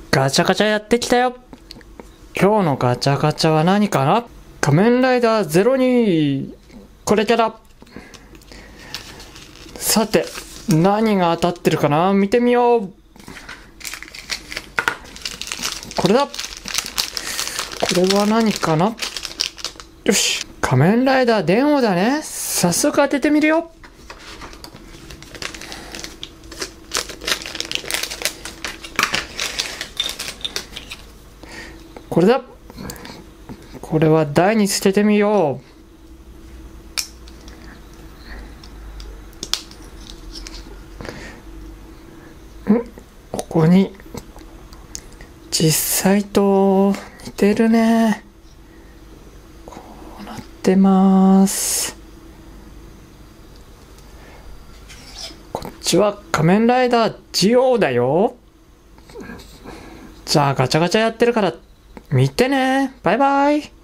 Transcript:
ガチャガチャやってきたよ。今日のガチャガチャは何かな？仮面ライダー02。これから。さて、何が当たってるかな？見てみよう。これだ。これは何かな？よし。仮面ライダー電王だね。早速当ててみるよ。これだ。これは台に捨ててみよう。ここに実際と似てるね。こうなってます。こっちは仮面ライダージオウだよ。じゃあガチャガチャやってるから見てね。バイバイ。